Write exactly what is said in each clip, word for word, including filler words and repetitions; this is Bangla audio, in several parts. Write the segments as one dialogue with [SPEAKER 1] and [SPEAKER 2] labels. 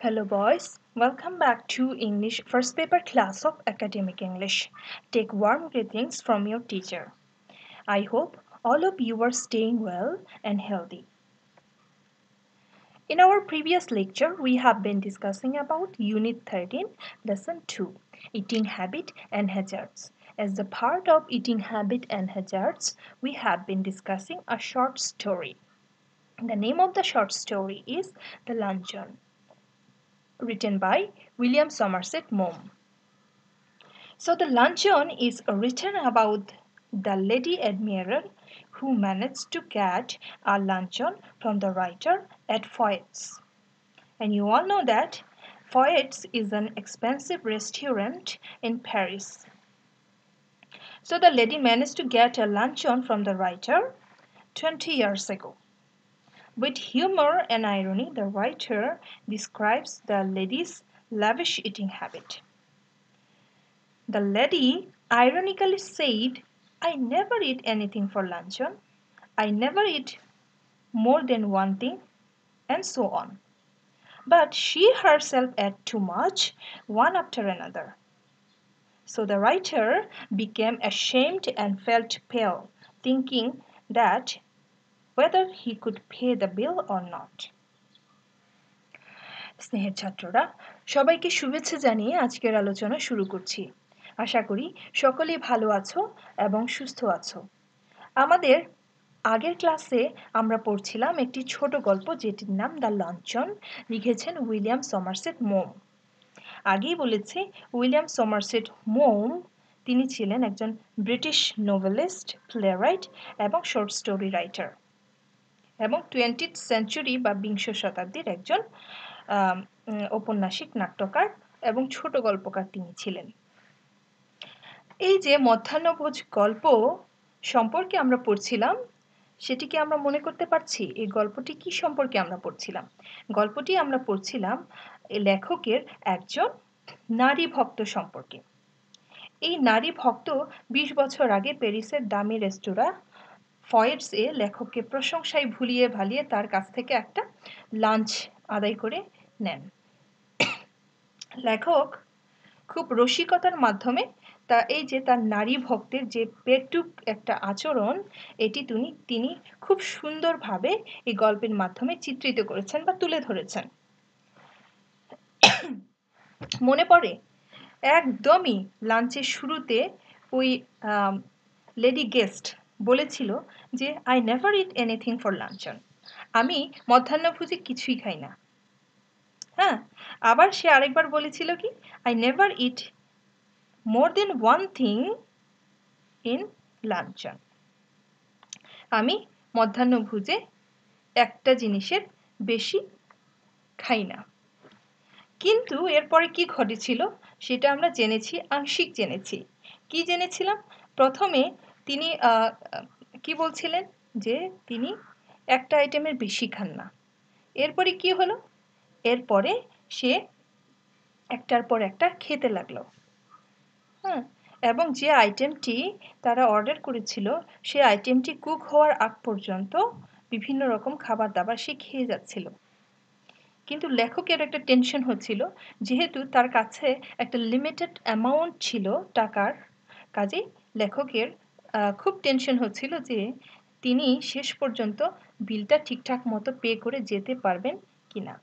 [SPEAKER 1] Hello boys, welcome back to English first paper class of Academic English. Take warm greetings from your teacher. I hope all of you are staying well and healthy. In our previous lecture, we have been discussing about Unit thirteen, Lesson two, Eating Habit and Hazards. As a part of Eating Habit and Hazards, we have been discussing a short story. The name of the short story is The Luncheon, written by William Somerset Maugham. So the luncheon is written about the Lady Admiral who managed to get a luncheon from the writer at Foyt's. And you all know that Foyt's is an expensive restaurant in Paris. So the lady managed to get a luncheon from the writer twenty years ago. With humor and irony, the writer describes the lady's lavish eating habit. The lady ironically said, I never eat anything for luncheon. I never eat more than one thing, and so on. But she herself ate too much, one after another. So the writer became ashamed and felt pale, thinking that whether he could pay the bill or not. স্নেহের ছাত্ররা সবাইকে শুভেচ্ছা জানিয়ে আজকের আলোচনা শুরু করছি। আশা করি সকলেই ভালো আছো এবং সুস্থ আছো। আমাদের আগের ক্লাসে আমরা পড়ছিলাম একটি ছোট গল্প যেটির নাম দ্য লাঞ্চন, লিখেছেন উইলিয়াম সমারসেট মৌম। আগেই বলেছি উইলিয়াম সমারসেট মৌম তিনি ছিলেন একজন ব্রিটিশ নোভেলিস্ট, প্লেরাইট এবং শর্ট স্টোরি রাইটার এবং টোয়েন্টিথ সেঞ্চুরি বা বিংশ শতাব্দীর একজন ঔপন্যাসিক, নাট্যকার এবং ছোট গল্পকার তিনি ছিলেন। এই যে মধ্যাহ্নভোজ গল্প সম্পর্কে আমরা পড়ছিলাম সেটিকে আমরা মনে করতে পারছি এই গল্পটি কি সম্পর্কে আমরা পড়ছিলাম? গল্পটি আমরা পড়ছিলাম লেখকের একজন নারী ভক্ত সম্পর্কে। এই নারী ভক্ত বিশ বছর আগে প্যারিসের দামি রেস্তোরাঁ ফয়েটসে লেখককে প্রশংসায় ভুলিয়ে ভালিয়ে তার কাছ থেকে একটা লাঞ্চ আদায় করে নেন। লেখক খুব রসিকতার মাধ্যমে তা এই যে তার নারী ভক্তের যে পেটুক একটা আচরণ এটি তিনি তিনি খুব সুন্দরভাবে এই গল্পের মাধ্যমে চিত্রিত করেছেন বা তুলে ধরেছেন। মনে পড়ে একদমই লাঞ্চের শুরুতে ওই লেডি গেস্ট বলেছিল যে I never eat anything for luncheon, আমি মধ্যাহ্নভোজে কিছুই খাই না। হ্যাঁ, আবার সে আরেকবার বলেছিল কি I never eat more than one thing in luncheon, আমি মধ্যাহ্নভোজে একটা জিনিসের বেশি খাই না। কিন্তু এরপরে কি ঘটেছিল সেটা আমরা জেনেছি, আংশিক জেনেছি। কি জেনেছিলাম? প্রথমে তিনি কি বলছিলেন যে তিনি একটা আইটেমের বেশি খান না। এরপরে কি হলো? এরপরে সে একটার পর একটা খেতে লাগলো। হ্যাঁ, এবং যে আইটেমটি তারা অর্ডার করেছিল সেই আইটেমটি কুক হওয়ার আগ পর্যন্ত বিভিন্ন রকম খাবার দাবার সে খেয়ে যাচ্ছিল। কিন্তু লেখকের একটা টেনশন হচ্ছিল, যেহেতু তার কাছে একটা লিমিটেড অ্যামাউন্ট ছিল টাকার, কাজেই লেখকের খুব টেনশন হচ্ছিল যে তিনি শেষ পর্যন্ত বিলটা ঠিকঠাক মতো পে করে যেতে পারবেন কিনা।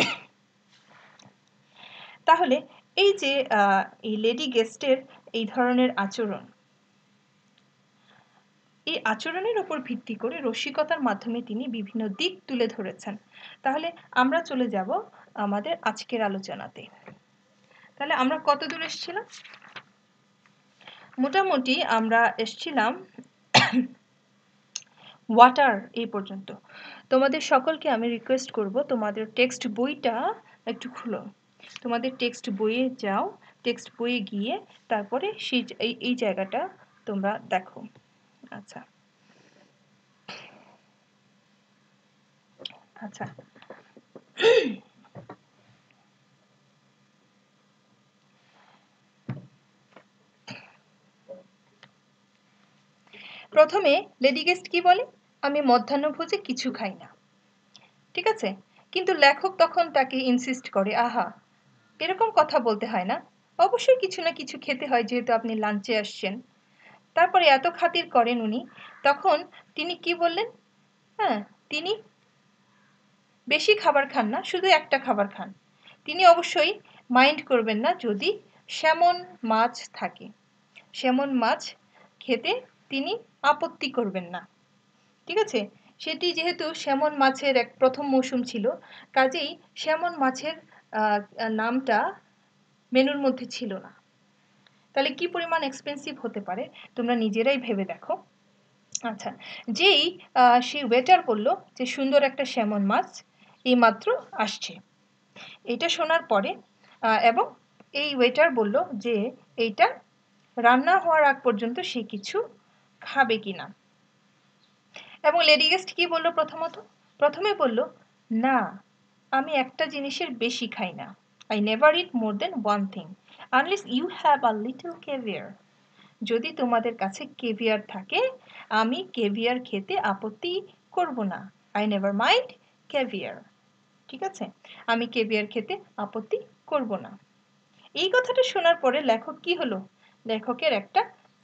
[SPEAKER 1] তাহলে এই যে এই লেডি গেস্টের এই ধরনের আচরণ, এই আচরণের উপর ভিত্তি করে রসিকতার মাধ্যমে তিনি বিভিন্ন দিক তুলে ধরেছেন। তাহলে আমরা চলে যাব আমাদের আজকের আলোচনাতে। তাহলে আমরা কত দূর এসেছিলাম? মোটামুটি আমরা এসেছিলাম ওয়াটার এই পর্যন্ত। তোমাদের সকলকে আমি রিকোয়েস্ট করব তোমাদের টেক্সট বইটা একটু খুলো, তোমাদের টেক্সট বইয়ে যাও, টেক্সট বইয়ে গিয়ে তারপরে সেই এই জায়গাটা তোমরা দেখো। আচ্ছা আচ্ছা প্রথমে লেডি গেস্ট কি বলে? আমি মধ্যাহ্নভোজে কিছু খাই না। ঠিক আছে, কিন্তু লেখক তখন তাকে ইনসিস্ট করে, আহা এরকম কথা বলতে হয় না, অবশ্যই কিছু না কিছু খেতে হয় যেহেতু আপনি লাঞ্চে আসছেন। তারপরে এত খাতির করেন উনি, তখন তিনি কি বললেন, হ্যাঁ তিনি বেশি খাবার খান না, শুধু একটা খাবার খান। তিনি অবশ্যই মাইন্ড করবেন না যদি স্যামন মাছ থাকে, স্যামন মাছ খেতে তিনি আপত্তি করবেন না, ঠিক আছে। সেটি যেহেতু স্যামন মাছের এক প্রথম মৌসুম ছিল, কাজেই স্যামন মাছের নামটা মেনুর মধ্যে ছিল না। তাহলে কি পরিমাণ এক্সপেন্সিভ হতে পারে তোমরা নিজেরাই ভেবে দেখো। আচ্ছা, যেই সেই ওয়েটার বলল যে সুন্দর একটা স্যামন মাছ এইমাত্র আসছে, এটা শোনার পরে এবং এই ওয়েটার বলল যে এইটা রান্না হওয়ার আগ পর্যন্ত সে কিছু খাবে কিনা। এবং লেডি গেস্ট কি বলল, প্রথমত প্রথমে বলল, না আমি একটা জিনিসের বেশি খাই না, I never eat more than one thing unless you have a little caviar. যদি তোমাদের কাছে কেভিয়ার থাকে আমি কেভিয়ার খেতে আপত্তি করব না, আই নেভার মাইন্ড ক্যাভিয়ার, ঠিক আছে, আমি কেভিয়ার খেতে আপত্তি করব না। এই কথাটা শোনার পরে লেখক কি হলো, লেখকের একটা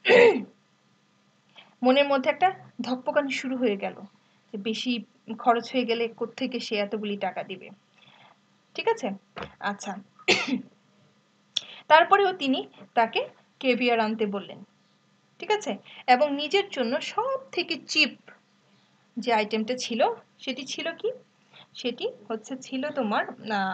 [SPEAKER 1] মনের মধ্যে একটা ধকপকানি শুরু হয়ে গেল যে বেশি খরচ হয়ে গেলে কোত্থেকে সে এতগুলি টাকা দিবে, ঠিক আছে। আচ্ছা, তারপরেও তিনি তাকে কেভিয়ার আনতে বললেন, ঠিক আছে, এবং নিজের জন্য সব থেকে চিপ যে আইটেমটা ছিল সেটি ছিল কি, সেটি হচ্ছে ছিল তোমার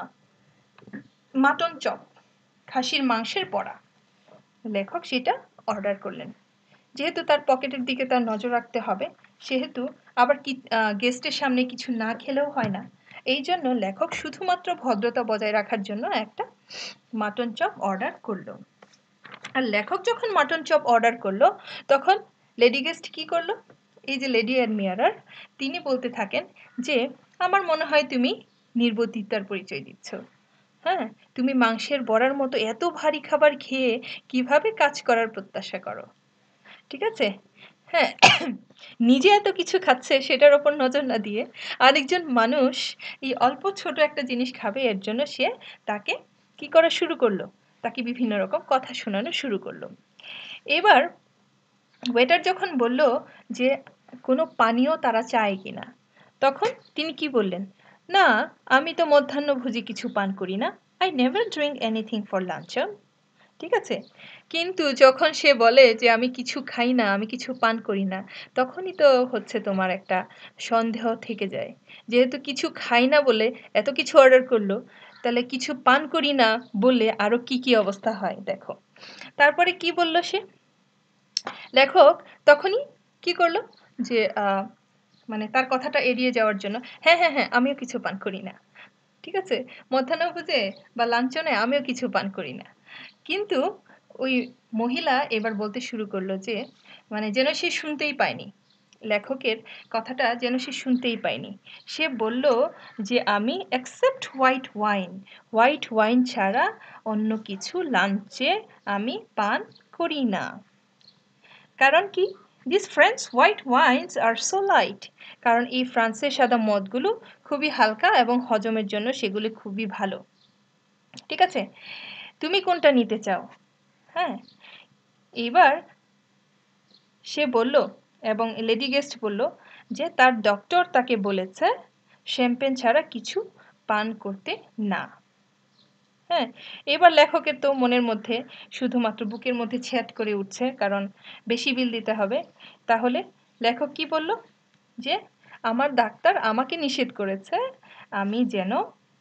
[SPEAKER 1] মাটন চপ, খাসির মাংসের বড়া। লেখক সেটা অর্ডার করলেন। যেহেতু তার পকেটের দিকে তার নজর রাখতে হবে, সেহেতু আবার কি গেস্টের সামনে কিছু না খেলেও হয় না, এই জন্য লেখক শুধুমাত্র ভদ্রতা বজায় রাখার জন্য একটা মাটন চপ অর্ডার করলো। আর লেখক যখন মাটন চপ অর্ডার করলো তখন লেডি গেস্ট কি করলো, এই যে লেডি অ্যাডমিরার তিনি বলতে থাকেন যে আমার মনে হয় তুমি নির্বুদ্ধিতার পরিচয় দিচ্ছ, হ্যাঁ তুমি মাংসের বড়ার মতো এত ভারী খাবার খেয়ে কিভাবে কাজ করার প্রত্যাশা করো, ঠিক আছে। হ্যাঁ, নিজে এত কিছু খাচ্ছে সেটার ওপর নজর না দিয়ে আরেকজন মানুষ এই অল্প ছোট একটা জিনিস খাবে এর জন্য সে তাকে কি করা শুরু করলো, তাকে বিভিন্ন রকম কথা শোনানো শুরু করলো। এবার ওয়েটার যখন বলল যে কোনো পানীয় তারা চায় কিনা, তখন তিনি কি বললেন, না আমি তো মধ্যাহ্নভোজী কিছু পান করি না, I never drink anything for lunch, ঠিক আছে। কিন্তু যখন সে বলে যে আমি কিছু খাই না, আমি কিছু পান করি না, তখনই তো হচ্ছে তোমার একটা সন্দেহ থেকে যায়, যেহেতু কিছু খাই না বলে এত কিছু অর্ডার করলো, তাহলে কিছু পান করি না বললে আরো কি কি অবস্থা হয় দেখো। তারপরে কি বলল সে, লেখক তখনই কি করলো যে মানে তার কথাটা এড়িয়ে যাওয়ার জন্য, হ্যাঁ হ্যাঁ হ্যাঁ আমিও কিছু পান করি না, ঠিক আছে, মধ্যাহ্নভোজে বা লাঞ্চনে আমিও কিছু পান করি না। কিন্তু ওই মহিলা এবার বলতে শুরু করলো যে মানে যেন সে শুনতেই পায়নি, লেখকের কথাটা যেন সে শুনতেই পায়নি। সে বলল যে আমি except white wine, white wine ছাড়া অন্য কিছু লাঞ্চে আমি পান করি না। কারণ কি, this French white wines are so light, কারণ এই ফ্রান্সের সাদা মদগুলো খুবই হালকা এবং হজমের জন্য সেগুলি খুবই ভালো, ঠিক আছে, তুমি কোনটা নিতে চাও। হ্যাঁ, এবার সে বলল এবং লেডি গেস্ট বলল যে তার ডক্টর তাকে বলেছে শ্যাম্পেন ছাড়া কিছু পান করতে না। হ্যাঁ, এবার লেখকের তো মনের মধ্যে শুধুমাত্র বুকের মধ্যে ছ্যাদ করে উঠছে, কারণ বেশি বিল দিতে হবে। তাহলে লেখক কি বলল যে আমার ডাক্তার আমাকে নিষেধ করেছে আমি যেন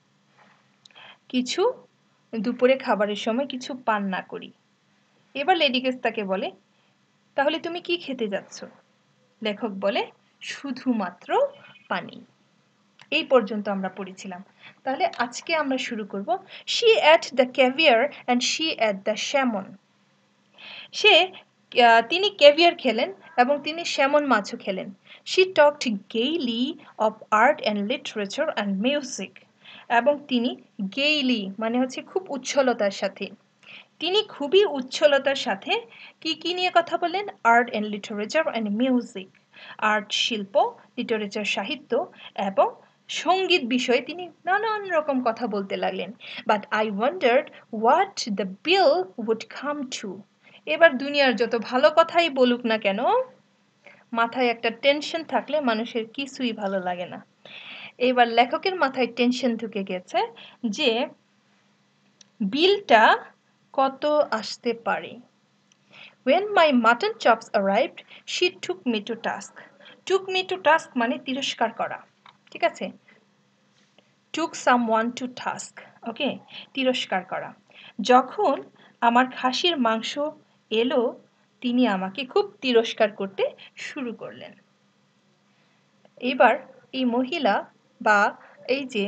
[SPEAKER 1] কিছু দুপুরে খাবারের সময় কিছু পান না করি। এবার লেডি গেস্ট তাকে বলে তাহলে তুমি কি খেতে যাচ্ছ, লেখক বলে শুধুমাত্র পানি। এই পর্যন্ত আমরা পড়েছিলাম। তাহলে আজকে আমরা শুরু করব she ate the caviar and she ate the salmon। সে তিনি ক্যাভিয়ার খেলেন এবং তিনি স্যামন মাছও খেলেন। she talked gaily of art and literature and music, এবং তিনি gaily মানে হচ্ছে খুব উচ্ছলতার সাথে, তিনি খুবই উচ্ছলতার সাথে কি কি নিয়ে কথা বলেন, art and literature and music, art শিল্প, লিটারেচার সাহিত্য এবং সঙ্গীত বিষয়ে তিনি নানান রকম কথা বলতে লাগলেন। But I wondered what the bill would come to. এবার দুনিয়ার যত ভালো কথাই বলুক না কেন, মাথায় একটা টেনশন থাকলে মানুষের কিছুই ভালো লাগে না। এবার লেখকের মাথায় টেনশন ঢুকে গেছে যে বিলটা কত আসতে পারে। When my mutton chops arrived, she took me to task. Took me to task মানে তিরস্কার করা, ঠিক আছে? Took someone to task, ওকে, তিরস্কার করা। যখন আমার খাসির মাংস এলো, তিনি আমাকে খুব তিরস্কার করতে শুরু করলেন। এবার এই মহিলা বা এই যে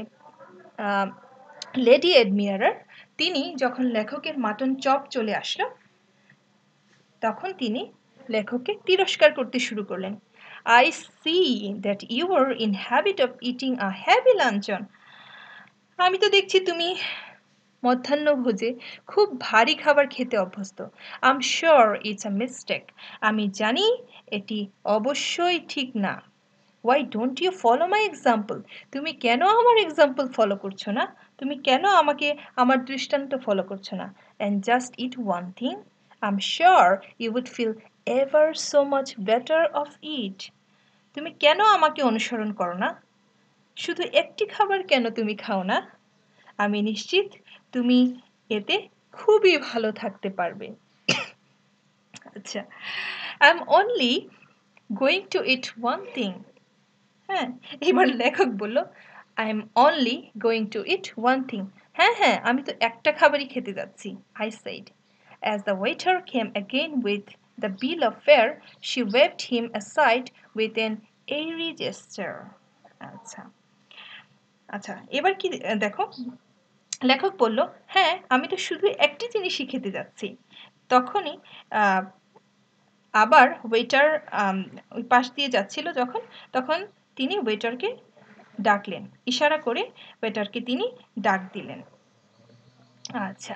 [SPEAKER 1] লেডি অ্যাডমিরার, তিনি যখন লেখকের মাটন চপ চলে আসলো, তখন তিনি লেখককে তিরস্কার করতে শুরু করলেন। I see that you were in habit of eating a heavy luncheon. আমি তো দেখছি তুমি মধ্যাহ্নভোজে খুব ভারী খাবার খেতে অভ্যস্ত। I'm sure it's a mistake. আমি জানি এটি অবশ্যই ঠিক না। Why don't you follow my example? তুমি কেন আমার এক্সাম্পল ফলো করছো না? তুমি কেন আমাকে আমার দৃষ্টান্ত ফলো করছো না? And just eat one thing? I'm sure you would feel ever so much better of it. তুমি কেন আমাকে অনুসরণ করো না? শুধু একটি খাবার কেন তুমি খাও না? আমি নিশ্চিত তুমি এতে খুবই ভালো থাকতে পারবে। আচ্ছা, I'm only going to eat one thing. হ্যাঁ, এবার লেখক বলল I am only going to eat one thing. হ্যাঁ হ্যাঁ, আমি তো একটা খাবারই খেতে যাচ্ছি, I said. As the waiter came again with the bill of fare, she waved him aside with an airy gesture. আচ্ছা আচ্ছা এবার কি দেখো, লেখক বলল হ্যাঁ আমি তো শুধু একটি জিনিসই খেতে যাচ্ছি। তখনই আবার ওয়েটার ওই পাশ দিয়ে যাচ্ছিল যখন, তখন তিনি ওয়েটারকে ডাকলেন, ইশারা করে ওয়েটারকে তিনি ডাক দিলেন। আচ্ছা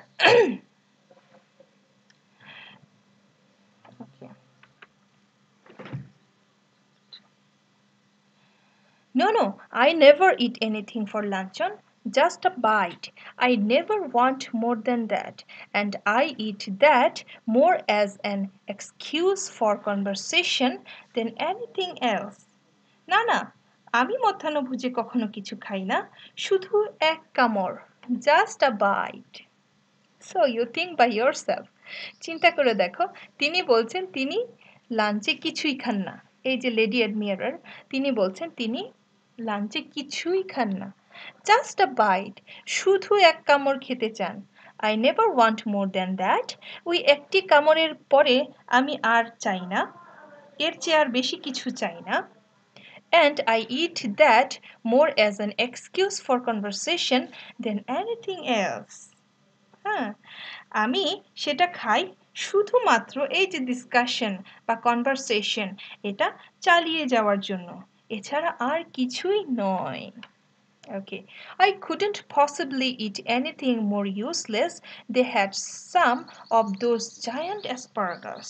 [SPEAKER 1] No, no, I never eat anything for luncheon, just a bite. I never want more than that, and I eat that more as an excuse for conversation than anything else. না না, আমি মধ্যাহ্নভোজে কখনো কিছু খাই না, শুধু এক কামড়, just a bite. So you think by yourself. চিন্তা করে দেখো, তিনি বলছেন তিনি লাঞ্চে কিছুই খান না। এই যে লেডি অ্যাডমিরার, তিনি বলছেন তিনি লাঞ্চে কিছুই খান না, জাস্ট আ বাইট, শুধু এক কামড় খেতে চান। I never want more than that, ওই একটি কামড়ের পরে আমি আর চাই না, এর চেয়ে আর বেশি কিছু চাই না। And I eat that more as an excuse for conversation than anything else. হ্যাঁ, আমি সেটা খাই শুধুমাত্র এই যে ডিসকাশন বা কনভারসেশন, এটা চালিয়ে যাওয়ার জন্য, এছাড়া আর কিছুই নয়। Okay, I couldn't possibly eat anything more useless. They had some of those giant asparagus.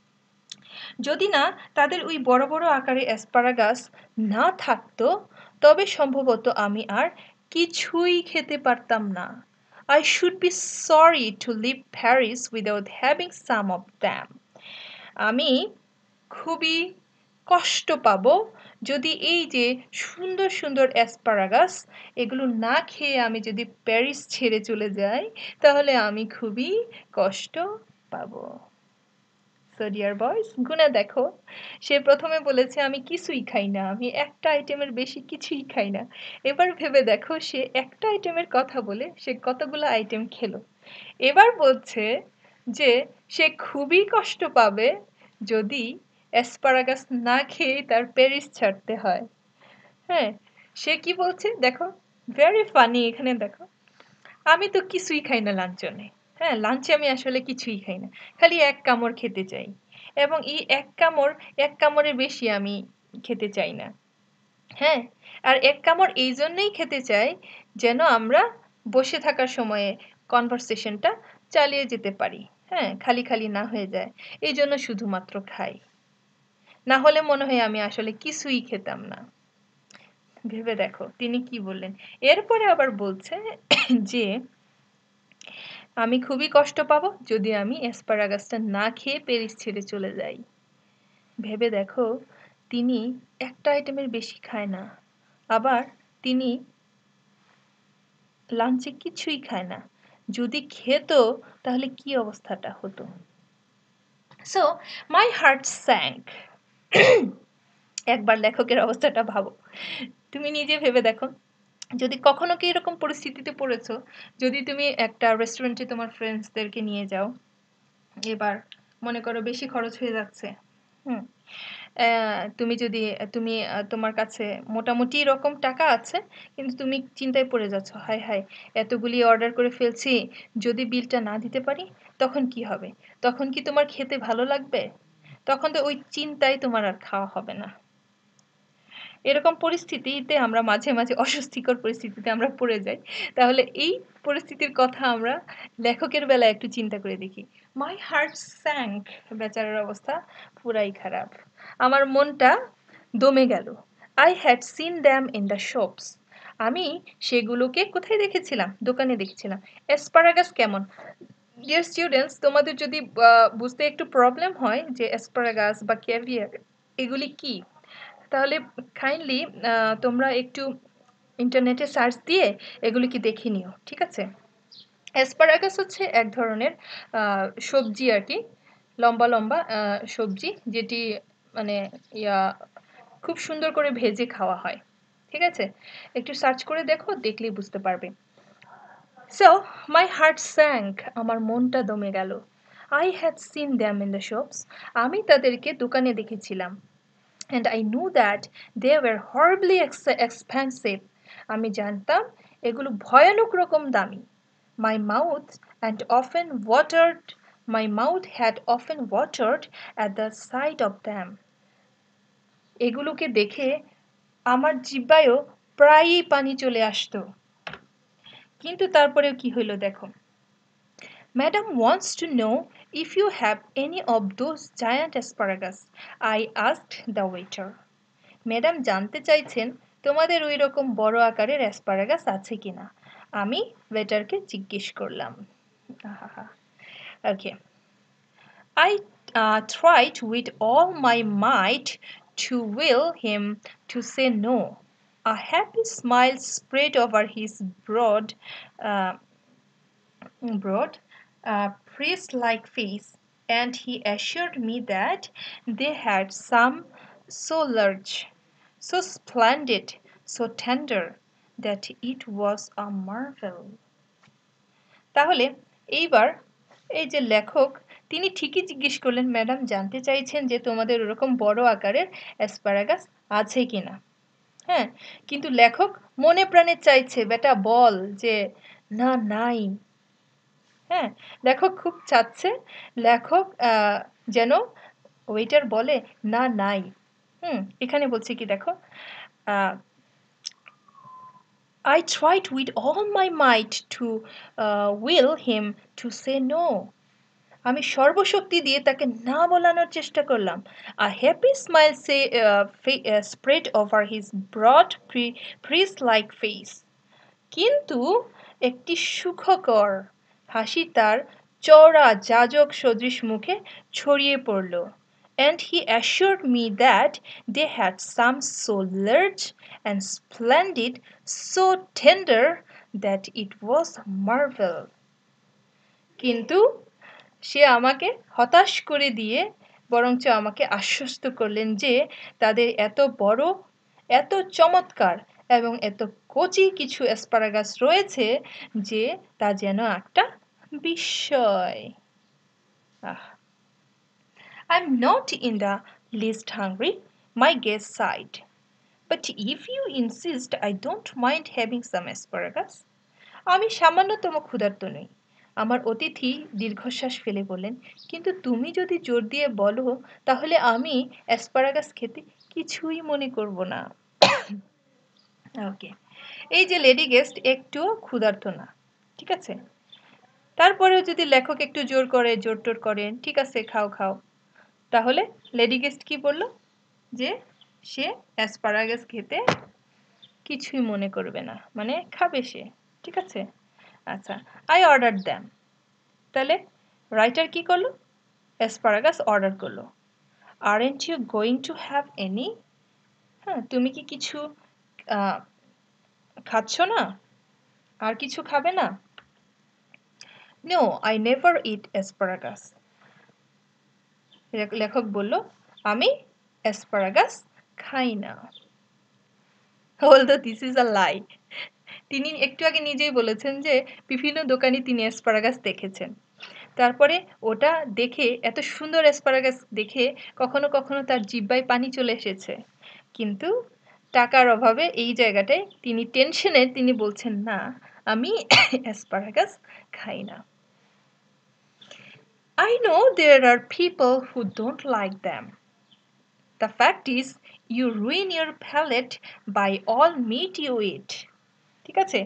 [SPEAKER 1] যদি না তাদের ওই বড় বড় আকারে অ্যাসপারাগাস না থাকতো, তবে সম্ভবত আমি আর কিছুই খেতে পারতাম না। I should be sorry to leave Paris without having some of them. আমি খুবই কষ্ট পাবো যদি এই যে সুন্দর সুন্দর অ্যাসপারাগাস এগুলো না খেয়ে আমি যদি প্যারিস ছেড়ে চলে যাই, তাহলে আমি খুবই কষ্ট পাবো। So dear boys, গুণা দেখো, সে প্রথমে বলেছে আমি কিছুই খাই না, আমি একটা আইটেমের বেশি কিছুই খাই না। এবার ভেবে দেখো সে একটা আইটেমের কথা বলে সে কতগুলো আইটেম খেলো। এবার বলছে যে সে খুবই কষ্ট পাবে যদি অ্যাসপারাগাস না খেয়ে তার প্যারিস ছাড়তে হয়। হ্যাঁ, সে কি বলছে দেখো, ভেরি ফানি। এখানে দেখো, আমি তো কিছুই খাই না লাঞ্চনে। হ্যাঁ, লাঞ্চে আমি আসলে কিছুই খাই না, খালি এক কামড় খেতে চাই, এবং এই এক কামড় এক কামড়ের বেশি আমি খেতে চাই না। হ্যাঁ, আর এক কামড় এই জন্যই খেতে চাই যেন আমরা বসে থাকার সময়ে কনভারসেশনটা চালিয়ে যেতে পারি। হ্যাঁ, খালি খালি না হয়ে যায়, এই জন্য শুধুমাত্র খাই, না হলে মনে হয় আমি আসলে কিছুই খেতাম না। ভেবে দেখো তিনি কি বললেন। এরপরে আবার বলছে যে আমি খুবই কষ্ট পাবো যদি আমি অ্যাসপারাগাসটা না খেয়ে প্যারিস ছেড়ে চলে যাই। ভেবে দেখো তিনি একটা আইটেমের বেশি খায় না, আবার তিনি লাঞ্চে কিছুই খায় না। যদি খেত তাহলে কি অবস্থাটা হতো। So my heart sank. একবার লেখকের অবস্থাটা ভাবো, তুমি নিজে ভেবে দেখো যদি কখনো কি এরকম পরিস্থিতিতে পড়েছো, যদি তুমি একটা রেস্টুরেন্টে তোমার ফ্রেন্ডসদেরকে নিয়ে যাও, এবার মনে করো বেশি খরচ হয়ে যাচ্ছে, হুম তুমি যদি তুমি তোমার কাছে মোটামুটি রকম টাকা আছে, কিন্তু তুমি চিন্তায় পড়ে যাচ্ছ হায় হায় এতগুলি অর্ডার করে ফেলছি, যদি বিলটা না দিতে পারি তখন কি হবে, তখন কি তোমার খেতে ভালো লাগবে? তখন তো ওই চিন্তায় তোমার আর খাওয়া হবে না। এরকম পরিস্থিতিতে আমরা মাঝে মাঝে অস্বস্তিকর পরিস্থিতিতে আমরা পড়ে যাই। তাহলে এই পরিস্থিতির কথা আমরা লেখকের বেলায় একটু চিন্তা করে দেখি। মাই হার্ট স্যাঙ্ক, বেচারার অবস্থা পুরাই খারাপ, আমার মনটা দমে গেল। I had seen them in the shops, আমি সেগুলোকে কোথায় দেখেছিলাম? দোকানে দেখেছিলাম। অ্যাসপারাগাস কেমন? ডিয়ার স্টুডেন্টস, তোমাদের যদি বুঝতে একটু প্রবলেম হয় যে অ্যাসপারাগাস বা ক্যাভিয়ার এগুলি কি, তাহলে কাইন্ডলি তোমরা একটু ইন্টারনেটে সার্চ দিয়ে এগুলি কি দেখে নিও, ঠিক আছে? অ্যাসপারাগাস হচ্ছে এক ধরনের সবজি আর কি, লম্বা লম্বা সবজি, যেটি মানে ইয়া খুব সুন্দর করে ভেজে খাওয়া হয়, ঠিক আছে? একটু সার্চ করে দেখো, দেখলেই বুঝতে পারবে। সো মাই হার্ট স্যাঙ্ক, আমার মনটা দমে গেল। I had seen them in the shops, আমি তাদেরকে দোকানে দেখেছিলাম। And I knew that they were horribly ex- expensive. আমি জানতাম এগুলো ভয়ানক রকম দামি। My mouth and often watered, my mouth had often watered at the sight of them. এগুলোকে দেখে আমার জিহ্বায়ও প্রায়ই পানি চলে আসতো। কিন্তু তারপরেও কি হইল দেখো। Madam wants to know if you have any of those giant asparagus, I asked the waiter. Madam জানতে চাইছেন তোমাদের ওই রকম বড় আকারের অ্যাসপারাগাস আছে কিনা, আমি ওয়েটারকে জিজ্ঞেস করলাম। ওকে, I uh, tried with all my might to will him to say no. A happy smile spread over his broad uh, broad uh, priest-like face, and he assured me that they had some so large, so splendid, so tender, that it was a marvel. তাহলে এইবার এই যে লেখক তিনি ঠিকই জিজ্ঞেস করলেন, ম্যাডাম জানতে চাইছেন যে তোমাদের ওরকম বড় আকারের অ্যাসপারাগাস আছে কিনা। হ্যাঁ, কিন্তু লেখক মনে প্রাণে চাইছে বেটা বল যে না নাই। হ্যাঁ, লেখক খুব চাচ্ছে লেখক যেন ওয়েটার বলে না নাই। হুম এখানে বলছে কি দেখো, I tried with all my might to uh, will him to say no. আমি সর্বশক্তি দিয়ে তাকে না বলানোর চেষ্টা করলাম। A happy smile say, uh, fa- uh, spread over his broad pre- priest-like face. কিন্তু একটি সুখকর হাসি তার চওড়া যাজক সদৃশ মুখে ছড়িয়ে পড়ল। And he assured me that they had some so large and splendid, so tender, that it was a marvel. কিন্তু সে আমাকে হতাশ করে দিয়ে বরঞ্চ আমাকে আশ্বস্ত করলেন যে তাদের এত বড়, এত চমৎকার এবং এত কচি কিছু অ্যাসপারাগাস রয়েছে যে তা যেন একটা বিস্ময়। আহ I'm not in the least hungry, my guest sighed. But if you insist, I don't mind having some asparagus. আমি সামান্যতম ক্ষুধার্ত নই, আমার অতিথি দীর্ঘশ্বাস ফেলে বললেন, কিন্তু তুমি যদি জোর দিয়ে বলো তাহলে আমি অ্যাসপারাগাস খেতে কিছুই মনে করব না। ওকে, এই যে লেডি গেস্ট একটু ক্ষুধার্ত না, ঠিক আছে, তারপরেও যদি লেখক একটু জোর করে জোর টোর করেন ঠিক আছে খাও খাও, তাহলে লেডি গেস্ট কি বলল যে সে অ্যাসপারাগাস খেতে কিছুই মনে করবে না মানে খাবে সে ঠিক আছে আচ্ছা আই অর্ডার দ্যাম তাহলে রাইটার কি করলো অ্যাসপারাগাস অর্ডার করলো aren't you going to have any হ্যাঁ তুমি কি কিছু খাচ্ছ না আর কিছু খাবে না no I never eat asparagus লেখক বলল আমি অ্যাসপারাগাস খাই না although this is a lie তিনি একটু আগে নিজেই বলেছেন যে বিভিন্ন দোকানে তিনি অ্যাসপারাগাস দেখেছেন তারপরে ওটা দেখে এত সুন্দর অ্যাসপারাগাস দেখে কখনো কখনো তার জিহ্বায় পানি চলে এসেছে কিন্তু টাকার অভাবে এই জায়গাটায় তিনি টেনশনে তিনি বলছেন না আমি অ্যাসপারাগাস খাই না I know there are people who don't like them. The fact is, you ruin your palate by all meat you eat. ঠিক আছে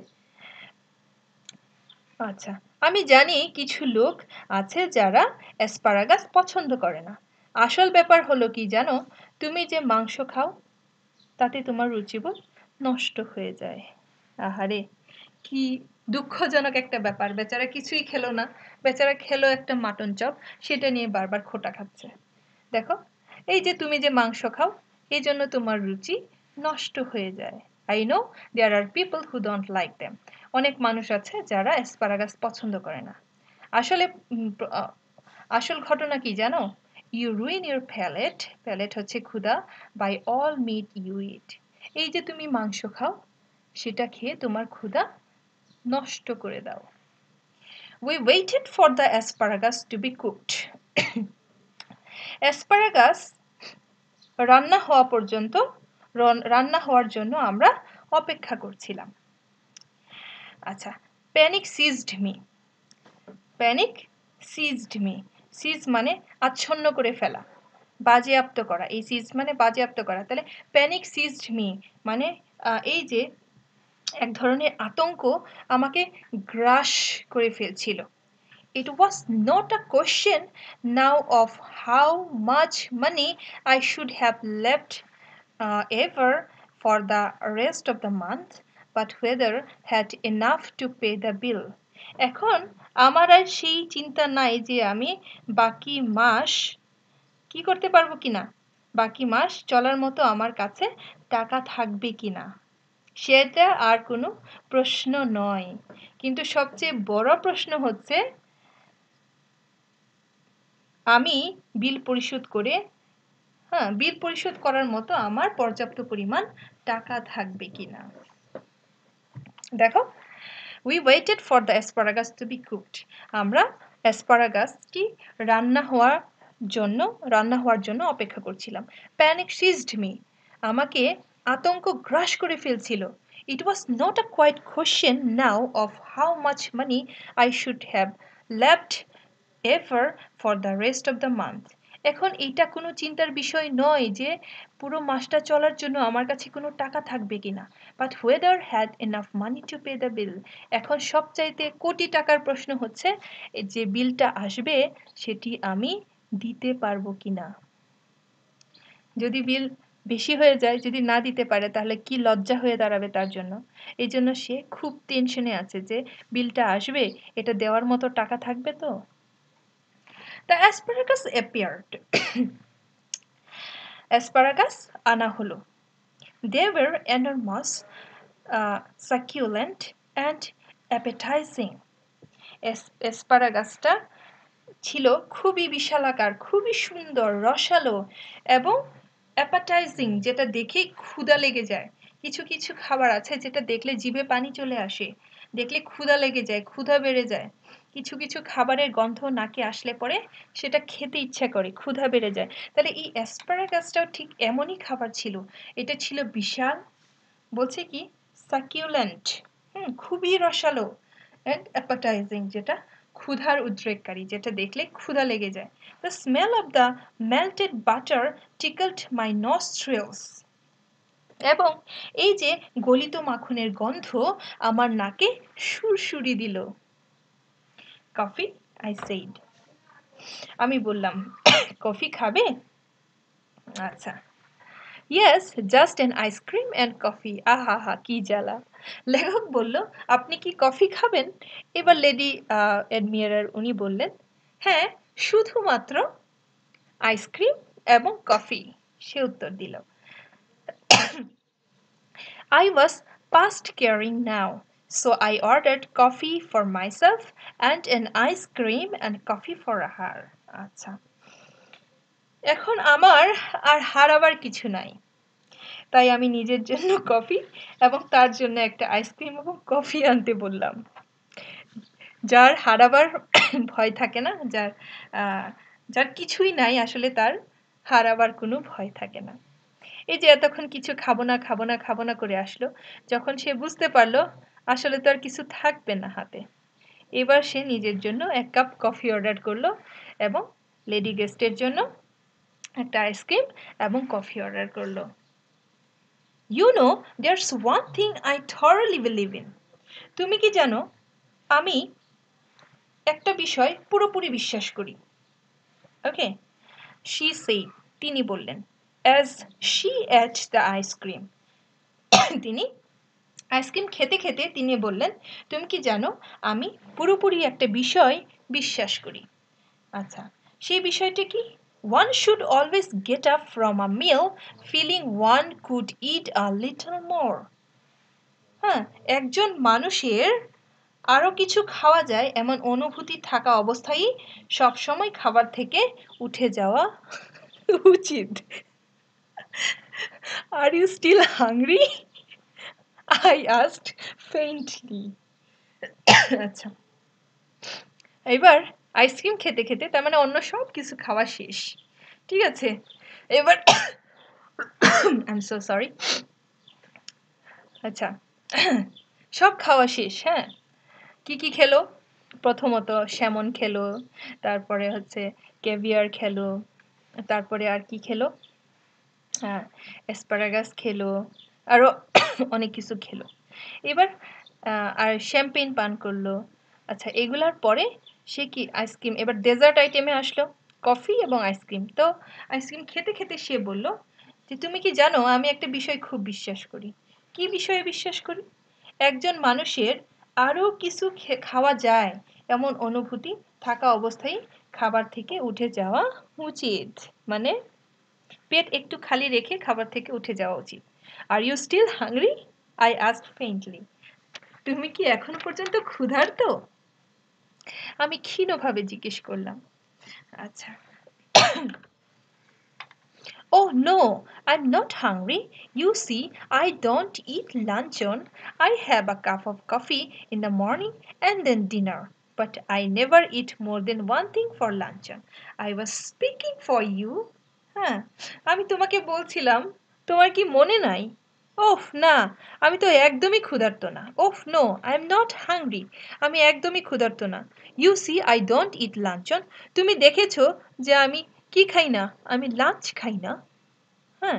[SPEAKER 1] আচ্ছা আমি জানি কিছু লোক আছে যারা অ্যাসপারাগাস পছন্দ করে না আসল ব্যাপার হলো কি জানো তুমি যে মাংস খাও তাতে তোমার রুচিবোধ নষ্ট হয়ে যায় আহারে কি দুঃখজনক একটা ব্যাপার বেচারা কিছুই খেলো না বেচারা খেলো একটা মাটন চপ সেটা নিয়ে বারবার খোটা খাচ্ছে দেখো এই যে তুমি যে মাংস খাও এই জন্য তোমার রুচি নষ্ট হয়ে যায় I know there are people who don't like them অনেক মানুষ আছে যারা অ্যাসপারাগাস পছন্দ করে না আসলে আসল ঘটনা কি জানো you ruin your palate palate হচ্ছে ক্ষুধা by all meat you eat এই যে তুমি মাংস খাও সেটা খেয়ে তোমার ক্ষুধা নষ্ট করে দাও we waited for the asparagus to be cooked asparagus রান্না হওয়া পর্যন্ত রান্না হওয়ার জন্য আমরা অপেক্ষা করছিলাম আচ্ছা panic seized me panic seized me seize মানে আচ্ছন্ন করে ফেলা বাজেয়াপ্ত করা এই সিজ মানে বাজেয়াপ্ত করা তাহলে প্যানিক সিজড মি মানে এই যে এক ধরনের আতঙ্ক আমাকে গ্রাস করে ফেলছিল It was not a question now of how much money I should have left uh, ever for the rest of the month, but whether had enough to pay the bill. এখন আমার আর সেই চিন্তা নাই যে আমি বাকি মাস কি করতে পারবো কিনা বাকি মাস চলার মতো আমার কাছে টাকা থাকবে কিনা সেটা আর কোনো প্রশ্ন নয় কিন্তু সবচেয়ে বড় প্রশ্ন হচ্ছে আমি বিল পরিশোধ করে হ্যাঁ বিল পরিশোধ করার মতো আমার পর্যাপ্ত পরিমাণ টাকা থাকবে কিনা দেখো we waited for the asparagus to be cooked আমরা অ্যাসপারাগাসটি রান্না হওয়ার জন্য রান্না হওয়ার জন্য অপেক্ষা করছিলাম panic seized me আমাকে আতঙ্ক গ্রাস করে ফেলছিল it was not a quiet question now of how much money I should have left ever for the rest of the month এখন এটা কোনো চিন্তার বিষয় নয় যে পুরো মাসটা চলার জন্য আমার কাছে কোনো টাকা থাকবে কিনা but whether had enough money to pay the bill এখন সবচাইতে কোটি টাকার প্রশ্ন হচ্ছে যে বিলটা আসবে সেটি আমি দিতে পারবো কিনা যদি বিল বেশি হয়ে যায় যদি না দিতে পারে তাহলে কি লজ্জা হয়ে দাঁড়াবে তার জন্য এই জন্য সে খুব টেনশনে আছে যে বিলটা আসবে এটা দেওয়ার মতো টাকা থাকবে তো The asparagus appeared. Asparagus আনা হলো They were enormous, uh, succulent and appetizing. অ্যাসপারাগাসটা ছিল খুবই বিশালাকার খুবই সুন্দর রসালো এবং অ্যাপাটাইজিং যেটা দেখেই ক্ষুধা লেগে যায় কিছু কিছু খাবার আছে যেটা দেখলে জিভে পানি চলে আসে দেখলে ক্ষুধা লেগে যায় ক্ষুধা বেড়ে যায় কিছু কিছু খাবারের গন্ধ নাকে আসলে পরে সেটা খেতে ইচ্ছা করে ক্ষুধা বেড়ে যায় তাহলে এই অ্যাসপারাগাসটাও ঠিক এমনই খাবার ছিল এটা ছিল বিশাল বলছে কি সাকিউলেন্ট হুম খুবই রসালো অ্যান্ড অ্যাপাটাইজিং যেটা ক্ষুধার উদ্রেককারী যেটা দেখলে ক্ষুধা লেগে যায় the smell of the melted butter tickled my nostrils এবং এই যে গলিত মাখনের গন্ধ আমার নাকে সুরসুরি দিল কফি আই সেইড আমি বললাম কফি খাবে আচ্ছা Yes, just an ice cream and coffee. আহা হা কি জ্বালা। লেখক বলল আপনি কি কফি খাবেন? এবার লেডি অ্যাডমিরার উনি বললেন হ্যাঁ শুধুমাত্র আইসক্রিম এবং কফি। সে উত্তর দিল I was past caring now, so I ordered coffee for myself and an ice cream and coffee for her. আচ্ছা এখন আমার আর হারাবার কিছু নাই তাই আমি নিজের জন্য কফি এবং তার জন্য একটা আইসক্রিম এবং কফি আনতে বললাম যার হারাবার ভয় থাকে না যার যার কিছুই নাই আসলে তার হারাবার কোনো ভয় থাকে না এই যে এতক্ষণ কিছু খাবো না খাবো না খাবো না করে আসলো যখন সে বুঝতে পারলো আসলে তার কিছু থাকবে না হাতে এবার সে নিজের জন্য এক কাপ কফি অর্ডার করলো এবং লেডি গেস্টের জন্য একটা আইসক্রিম এবং কফি অর্ডার করলো You know, there's one thing I thoroughly believe in. তুমি কি জানো আমি একটা বিষয় পুরোপুরি বিশ্বাস করি ওকে she said তিনি বললেন as she ate the ice cream তিনি আইসক্রিম খেতে খেতে তিনি বললেন তুমি কি জানো আমি পুরোপুরি একটা বিষয় বিশ্বাস করি আচ্ছা সেই বিষয়টা কি One should always get up from a meal feeling one could eat a little more. হ্যাঁ একজন মানুষের আরো কিছু খাওয়া যায় এমন অনুভূতি থাকা অবস্থায় সব সময় খাবার থেকে উঠে যাওয়া উচিত Are you still hungry? I asked faintly. আচ্ছা এবার আইসক্রিম খেতে খেতে তার মানে অন্য সব কিছু খাওয়া শেষ ঠিক আছে এবার I'm so sorry আচ্ছা সব খাওয়া শেষ হ্যাঁ কি কি খেলো প্রথমত স্যামন খেলো তারপরে হচ্ছে ক্যাভিয়ার খেলো তারপরে আর কি খেলো হ্যাঁ অ্যাসপারাগাস খেলো আরো অনেক কিছু খেলো এবার আর শ্যাম্পেন পান করলো আচ্ছা এগুলার পরে সে কি আইসক্রিম এবার ডেজার্ট আইটেমে আসলো কফি এবং আইসক্রিম তো আইসক্রিম খেতে খেতে সে বলল যে তুমি কি জানো আমি একটা বিষয় খুব বিশ্বাস করি কি বিষয়ে বিশ্বাস করি একজন মানুষের আরো কিছু খাওয়া যায় এমন অনুভূতি থাকা অবস্থায় খাবার থেকে উঠে যাওয়া উচিত মানে পেট একটু খালি রেখে খাবার থেকে উঠে যাওয়া উচিত are you still hungry I asked faintly তুমি কি এখন পর্যন্ত ক্ষুধার্ত আমি ক্ষীণভাবে জিজ্ঞেস করলাম আচ্ছা Oh no, I'm not hungry. You see, I don't eat luncheon. I have a cup of coffee in the morning and then dinner. But I never eat more than one thing for luncheon. I was speaking for you. হ্যাঁ আমি তোমাকে বলছিলাম তোমার কি মনে নাই ওফ না আমি তো একদমই ক্ষুধার্ত না ওফ no I am not hungry আমি একদমই ক্ষুধার্ত না you see I don't eat luncheon তুমি দেখেছো যে আমি কি খাই না আমি লাঞ্চ খাই না হ্যাঁ